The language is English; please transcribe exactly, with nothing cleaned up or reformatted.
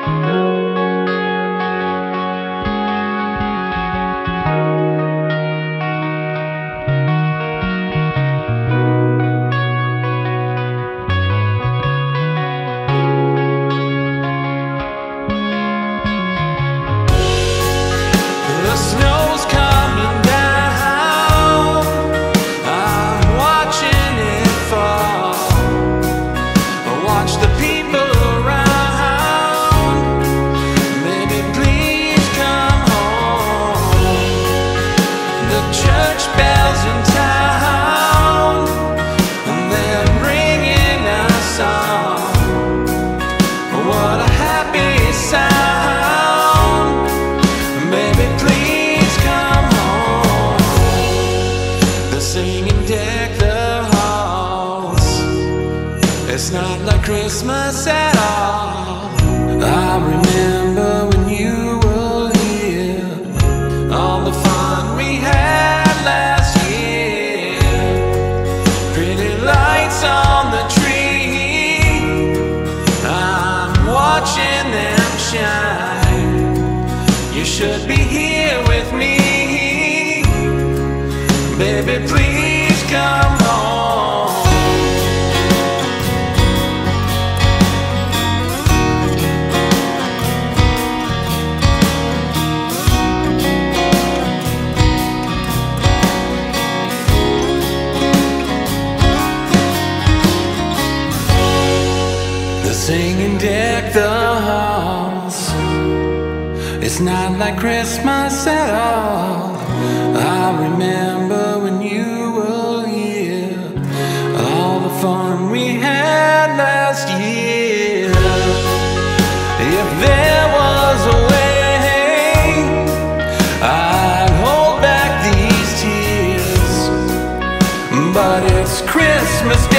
The snow's coming down, I'm watching it fall. I watch the people around, baby please come home. The church bells in town, and they're ringing a song. What a happy sound, baby please come home. They're singing deck the halls, it's not like Christmas at all. I remember when you were here, all the fun we had last year. Pretty lights on the tree, I'm watching them shine. You should be here with me, baby please come home. The singing deck the halls, it's not like Christmas at all. I remember when you were here, all the fun we had last year. If there was a way, I'd hold back these tears, but it's Christmas